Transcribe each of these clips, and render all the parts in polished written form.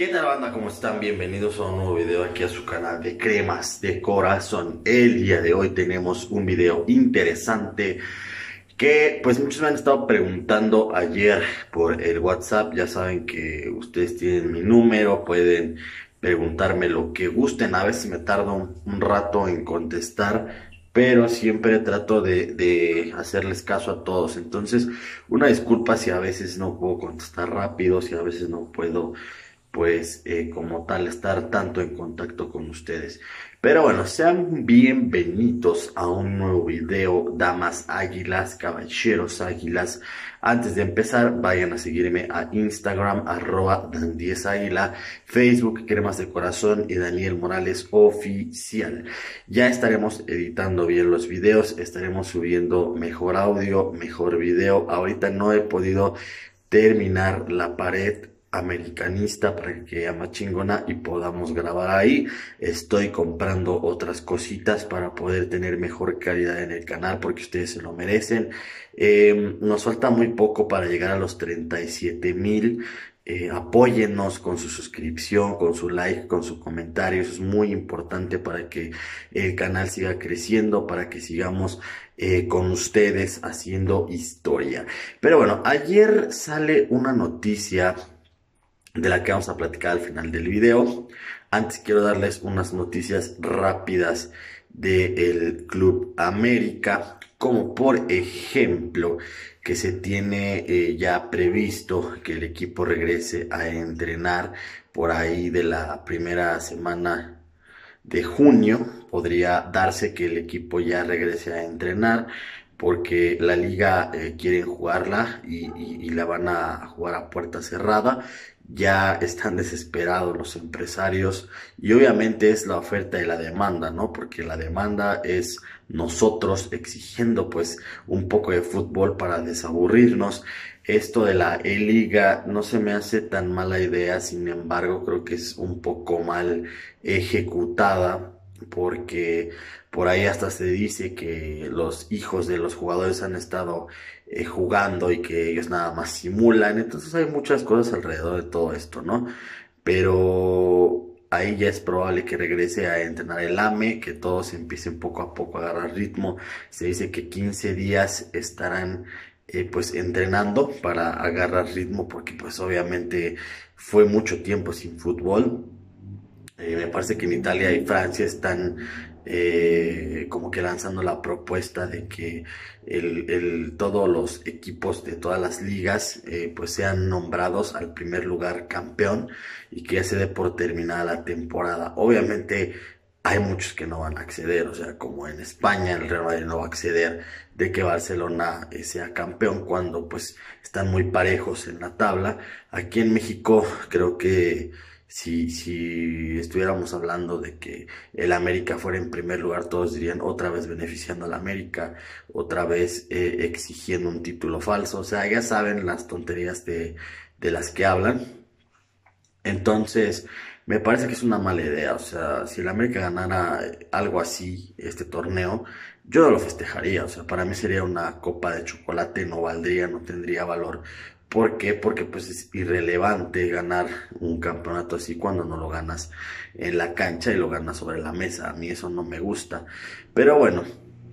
¿Qué tal, banda? ¿Cómo están? Bienvenidos a un nuevo video aquí a su canal de Cremas de Corazón. El día de hoy tenemos un video interesante que pues muchos me han estado preguntando ayer por el WhatsApp. Ya saben que ustedes tienen mi número, pueden preguntarme lo que gusten. A veces me tardo un rato en contestar, pero siempre trato de hacerles caso a todos. Entonces, una disculpa si a veces no puedo contestar rápido, si a veces no puedo pues como tal estar tanto en contacto con ustedes. Pero bueno, sean bienvenidos a un nuevo video, damas águilas, caballeros águilas. Antes de empezar, vayan a seguirme a Instagram, @Dan10águila, Facebook, Cremas de Corazón y Daniel Morales Oficial. Ya estaremos editando bien los videos, estaremos subiendo mejor audio, mejor video. Ahorita no he podido terminar la pared americanista para que quede más chingona y podamos grabar ahí. Estoy comprando otras cositas para poder tener mejor calidad en el canal porque ustedes se lo merecen. Nos falta muy poco para llegar a los 37,000. Apóyennos con su suscripción, con su like, con su comentario. Eso es muy importante para que el canal siga creciendo, para que sigamos con ustedes haciendo historia. Pero bueno, ayer sale una noticia de la que vamos a platicar al final del video. Antes quiero darles unas noticias rápidas del Club América, como por ejemplo que se tiene ya previsto que el equipo regrese a entrenar por ahí de la primera semana de junio. Podría darse que el equipo ya regrese a entrenar porque la liga quieren jugarla y la van a jugar a puerta cerrada. Ya están desesperados los empresarios y obviamente es la oferta y la demanda, ¿no? Porque la demanda es nosotros exigiendo pues un poco de fútbol para desaburrirnos. Esto de la E-Liga no se me hace tan mala idea, sin embargo creo que es un poco mal ejecutada porque por ahí hasta se dice que los hijos de los jugadores han estado jugando y que ellos nada más simulan. Entonces hay muchas cosas alrededor de todo esto, ¿no? Pero ahí ya es probable que regrese a entrenar el AME, que todos empiecen poco a poco a agarrar ritmo. Se dice que 15 días estarán pues entrenando para agarrar ritmo porque pues obviamente fue mucho tiempo sin fútbol. Me parece que en Italia y Francia están como que lanzando la propuesta de que todos los equipos de todas las ligas pues sean nombrados al primer lugar campeón y que ya se dé por terminada la temporada. Obviamente hay muchos que no van a acceder, o sea, como en España el Real Madrid no va a acceder de que Barcelona sea campeón cuando pues están muy parejos en la tabla. Aquí en México creo que si estuviéramos hablando de que el América fuera en primer lugar, todos dirían otra vez beneficiando al América, otra vez exigiendo un título falso. O sea, ya saben las tonterías de las que hablan. Entonces, me parece que es una mala idea. O sea, si el América ganara algo así, este torneo, yo no lo festejaría. O sea, para mí sería una copa de chocolate, no valdría, no tendría valor. ¿Por qué? Porque pues es irrelevante ganar un campeonato así cuando no lo ganas en la cancha y lo ganas sobre la mesa. A mí eso no me gusta. Pero bueno,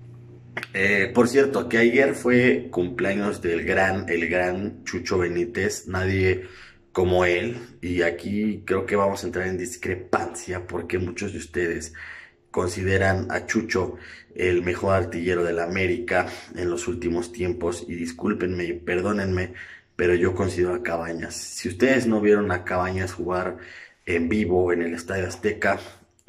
por cierto, que ayer fue cumpleaños el gran Chucho Benítez, nadie como él, y aquí creo que vamos a entrar en discrepancia porque muchos de ustedes consideran a Chucho el mejor artillero de la América en los últimos tiempos, y discúlpenme y perdónenme, pero yo considero a Cabañas. Si ustedes no vieron a Cabañas jugar en vivo en el Estadio Azteca,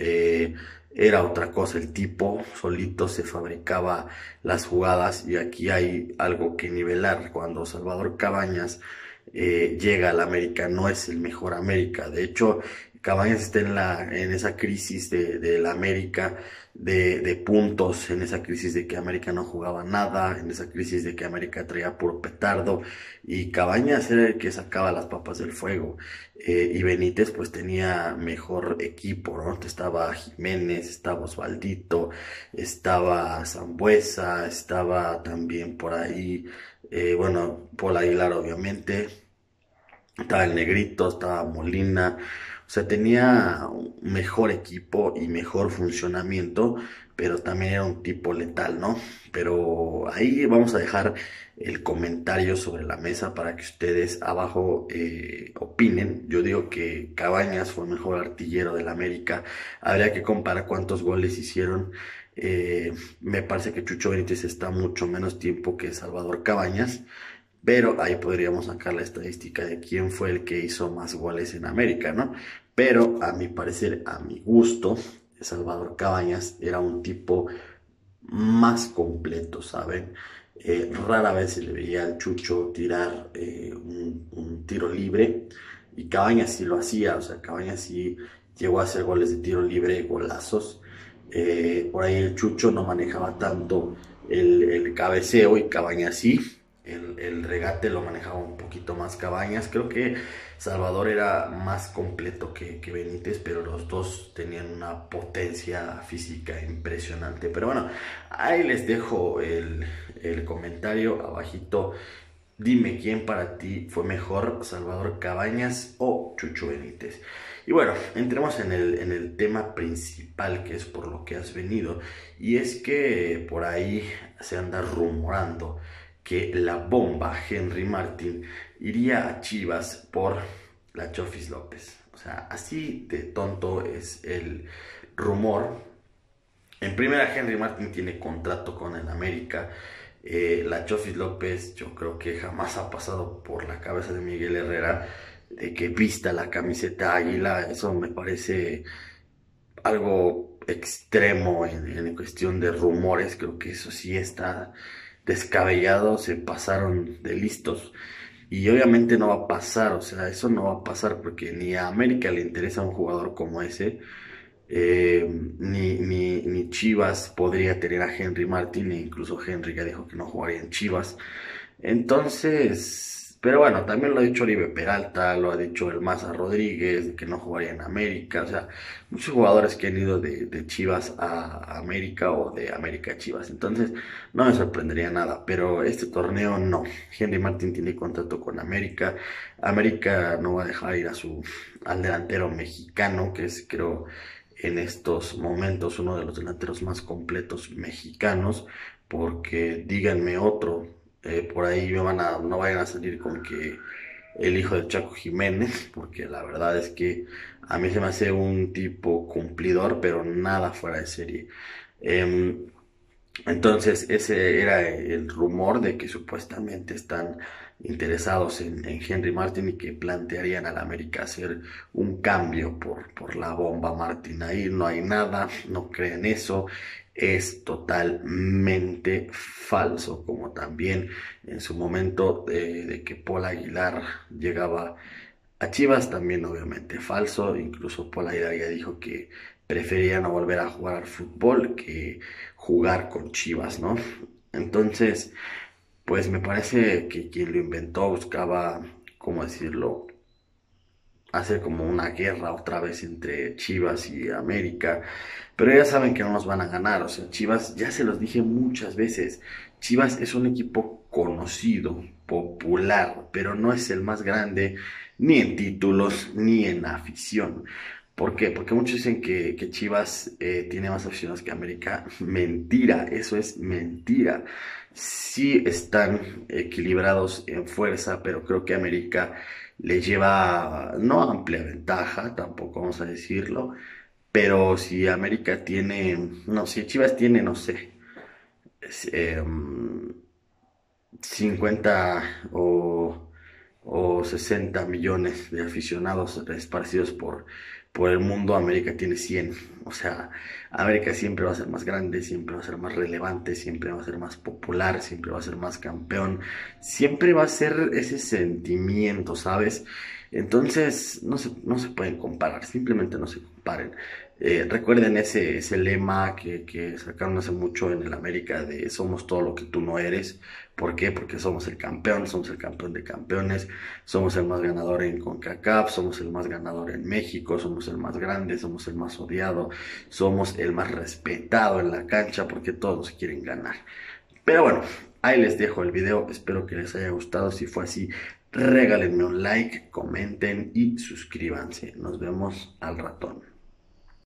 era otra cosa. El tipo solito se fabricaba las jugadas, y aquí hay algo que nivelar. Cuando Salvador Cabañas llega al América, no es el mejor América. De hecho, Cabañas está en esa crisis de la América de puntos, en esa crisis de que América no jugaba nada, en esa crisis de que América traía puro petardo, y Cabañas era el que sacaba las papas del fuego. Y Benítez pues tenía mejor equipo, ¿no? Estaba Jiménez, estaba Osvaldito, estaba Sambuesa, estaba también por ahí, bueno, Paul Aguilar obviamente. Estaba el Negrito, estaba Molina, o sea, tenía un mejor equipo y mejor funcionamiento, pero también era un tipo letal, ¿no? Pero ahí vamos a dejar el comentario sobre la mesa para que ustedes abajo opinen. Yo digo que Cabañas fue el mejor artillero del América. Habría que comparar cuántos goles hicieron. Me parece que Chucho Benítez está mucho menos tiempo que Salvador Cabañas. Pero ahí podríamos sacar la estadística de quién fue el que hizo más goles en América, ¿no? Pero a mi parecer, a mi gusto, Salvador Cabañas era un tipo más completo, ¿saben? Rara vez se le veía al Chucho tirar un tiro libre y Cabañas sí lo hacía, o sea, Cabañas sí llegó a hacer goles de tiro libre, golazos. Por ahí el Chucho no manejaba tanto el cabeceo y Cabañas sí. El regate lo manejaba un poquito más Cabañas. Creo que Salvador era más completo que Benítez, pero los dos tenían una potencia física impresionante. Pero bueno, ahí les dejo el comentario abajito. Dime quién para ti fue mejor, Salvador Cabañas o Chucho Benítez. Y bueno, entremos en el tema principal, que es por lo que has venido. Y es que por ahí se anda rumorando que la bomba Henry Martin iría a Chivas por la Chofis López. O sea, así de tonto es el rumor. En primera, Henry Martin tiene contrato con el América. La Chofis López, yo creo que jamás ha pasado por la cabeza de Miguel Herrera de que vista la camiseta águila. Eso me parece algo extremo en cuestión de rumores. Creo que eso sí está descabellado, se pasaron de listos. Y obviamente no va a pasar, o sea, eso no va a pasar porque ni a América le interesa un jugador como ese. Ni Chivas podría tener a Henry Martin, e incluso Henry ya dijo que no jugaría en Chivas. Entonces, pero bueno, también lo ha dicho Oribe Peralta, lo ha dicho el Maza Rodríguez, de que no jugaría en América. O sea, muchos jugadores que han ido de Chivas a América o de América a Chivas. Entonces, no me sorprendería nada, pero este torneo no. Henry Martin tiene contrato con América. América no va a dejar ir al delantero mexicano, que es, creo, en estos momentos uno de los delanteros más completos mexicanos, porque díganme otro, por ahí no vayan a salir con que el hijo de Chaco Jiménez, porque la verdad es que a mí se me hace un tipo cumplidor, pero nada fuera de serie. Em, entonces, ese era el rumor de que supuestamente están interesados en Henry Martin y que plantearían al América hacer un cambio por la bomba Martin. Ahí no hay nada, no creen eso, es totalmente falso, como también en su momento de que Paul Aguilar llegaba a Chivas, también obviamente falso. Incluso Paul Aguilar ya dijo que prefería no volver a jugar al fútbol que jugar con Chivas, ¿no? Entonces, pues me parece que quien lo inventó buscaba, ¿cómo decirlo?, hacer como una guerra otra vez entre Chivas y América, pero ya saben que no nos van a ganar. O sea, Chivas, ya se los dije muchas veces, Chivas es un equipo conocido, popular, pero no es el más grande ni en títulos ni en afición. ¿Por qué? Porque muchos dicen que Chivas tiene más aficionados que América. Mentira, eso es mentira. Sí están equilibrados en fuerza, pero creo que América le lleva no amplia ventaja, tampoco vamos a decirlo, pero si América tiene, no, si Chivas tiene, no sé, es, 50 o 60 millones de aficionados esparcidos por el mundo, América tiene 100. O sea, América siempre va a ser más grande, siempre va a ser más relevante, siempre va a ser más popular, siempre va a ser más campeón, siempre va a ser ese sentimiento, ¿sabes? Entonces, no se pueden comparar, simplemente no se comparen. Recuerden ese lema que sacaron hace mucho en el América de somos todo lo que tú no eres. ¿Por qué? Porque somos el campeón de campeones, somos el más ganador en CONCACAF, somos el más ganador en México, somos el más grande, somos el más odiado, somos el más respetado en la cancha porque todos quieren ganar. Pero bueno, ahí les dejo el video, espero que les haya gustado. Si fue así, regálenme un like, comenten y suscríbanse. Nos vemos al ratón.